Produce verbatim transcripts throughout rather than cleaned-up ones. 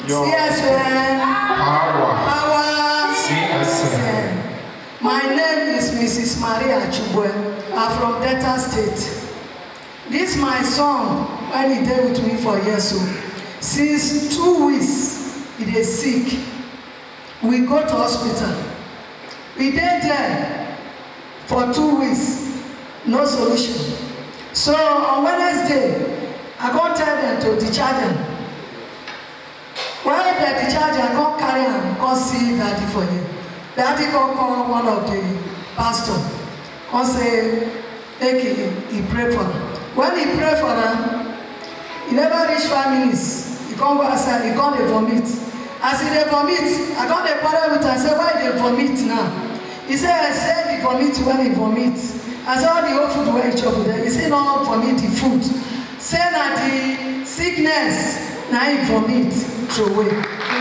Your C S N. Power. Power. C S N. My name is Missus Maria Chubwe. I'm from Delta State. This is my son when he did with me for years. So since two weeks, he is sick. We go to hospital. We did there for two weeks. No solution. So on Wednesday, I go tell them to discharge them. When they discharge, I go carry them, go see daddy for him. Daddy go call one of the pastors. Go say, make he, he pray for them. When he pray for them, he never reach five minutes. He come go outside, he come dey vomit. As he dey vomit, I come dey quarrel with him and say, why dey vomit now? He say, I say he vomit when he vomit. I say all the whole food wey he chop there. He say no vomit the food. Say that the sickness na he vomit throw away.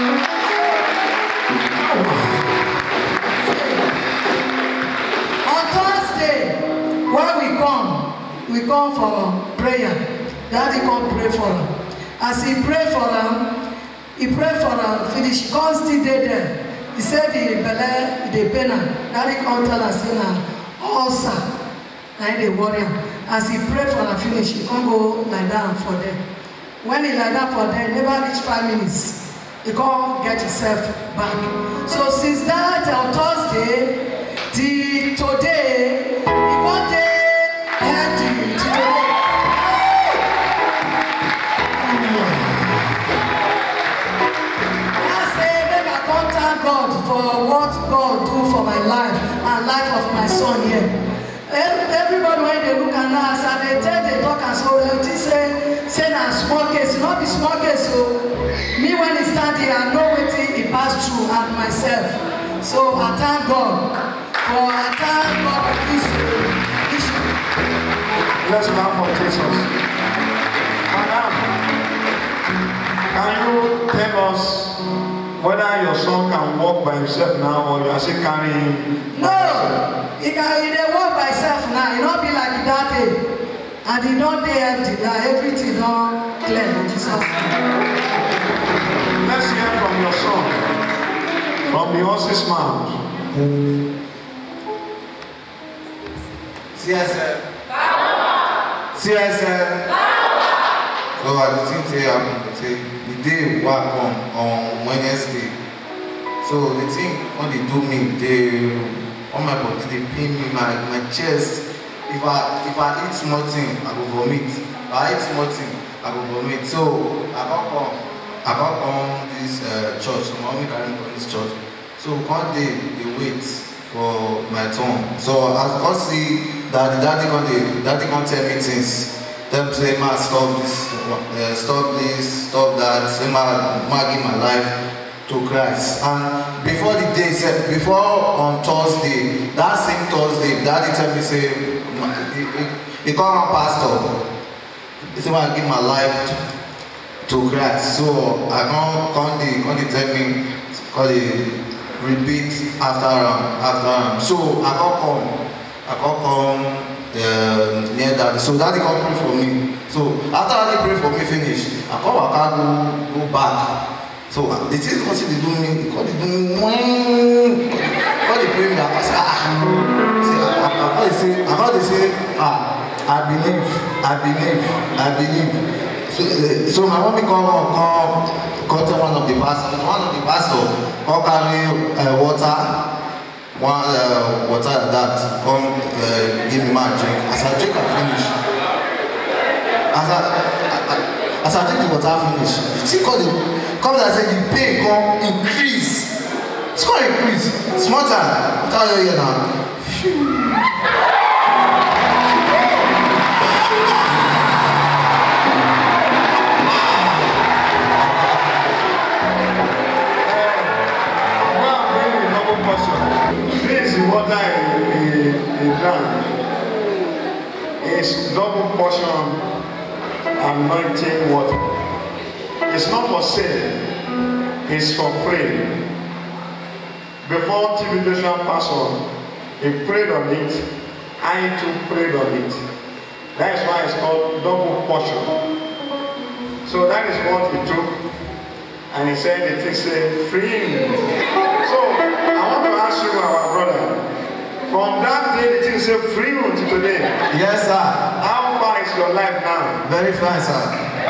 On Thursday, when we come, we come for prayer. Daddy come pray for him. As he pray for him, he pray for him. Finish. He come still dey there. He said the belle dey pain am. Daddy come tell am say na ulcer. Now they worry him. As he prayed for the finish, he can't go lie down for them. When he lie down for them, never reach five minutes. He can't get himself back. So since that on Thursday, till today, he can't take healthy today. I say, make I come thank God for what God do for my life and life of my son here. Everybody when they look at us and they tell they talk and so they say say na small case, not be small case. So me when he stand here, I know what he passed through and myself. So I thank God for I thank God for this issue. Let's clap for Jesus. Madam, can you tell us whether your son can walk by himself now or you are still carrying him? No. He can he dey walk by himself now. He don't be like that day. And he don't dey empty. Now everything don't clear in Jesus' name. Let's hear from your son. From the horse's mouth. C S M. C S M. So I think say say the day work on on Wednesday. So the thing when they do me, they on my body, they pain me, my, my chest. If I if I eat small thing, I go vomit. If I eat small thing, I go vomit. So I got come, I got come this uh, church. My mommy carry me to this church. So one day they wait for my turn. So I can see that the daddy can they daddy can tell me things. Them say, "Ma, stop this, uh, stop this, stop that." Say, "Ma, ma, give my life to Christ." And before the day said, before on Thursday, that same Thursday, daddy tell me say, he, he, he call my pastor. He said, "I give my life to, to Christ." So I can't come the come the tell me, call the repeat after him, after him. So I can't come, I can't come uh, near daddy. So daddy come pray for me. So after daddy pray for me finish, I come I can't go, go back. So uh, the thing because they do me, because they do me, because they pray me, I say, ah, I say, I how they say, ah, I believe, I believe, I believe. So, uh, so my mommy come, come, come tell one of the pastors, one of the pastors, come carry uh, water, one uh, water like that, come uh, give me my drink. As I drink, I finish. As I, I, as I drink the water, finish. You see, call the come and say the pain come increase. It's called increase. Small time. What are you here now? This is water in the ground. It's double portion anointing water. It's not for sale, it's for free. Before T V Joshua passed on, he prayed on it, I too prayed on it. That is why it's called double portion. So that is what he took. And he said the thing said, free. So I want to ask you, our brother, from that day the thing said free until today. Yes, sir. How far is your life now? Very fine, sir.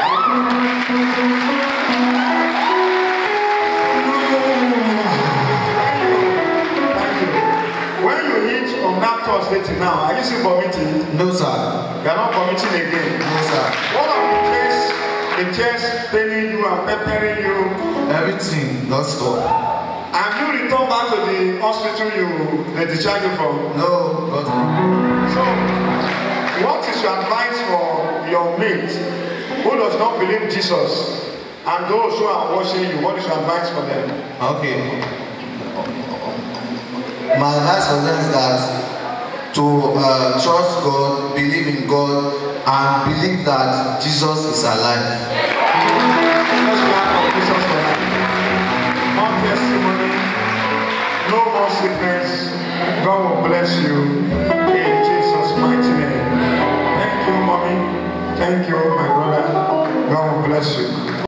When you hit on that Thursday till now, are you still committing? No, sir. You are not committing again? No, sir. What of the chest, the chest paining you and peppering you? Everything, not stop. Have you returned back to the hospital you they discharged you from? No, not. So, what is your advice for your mate who does not believe Jesus and those who are watching you? What is your advice for them? Okay. My advice for them is that to uh, trust God, believe in God, and believe that Jesus is alive. Let's clap for Jesus for life. More testimony, no more sickness. God will bless you in Jesus' mighty name. Thank you, mommy. Thank you, my brother. God will bless you.